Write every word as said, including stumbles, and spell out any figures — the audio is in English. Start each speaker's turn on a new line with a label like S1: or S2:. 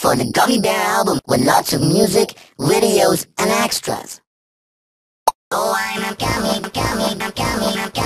S1: for the Gummy Bear album with lots of music, videos, and extras. Oh, I'm a gummy, gummy, gummy, gummy.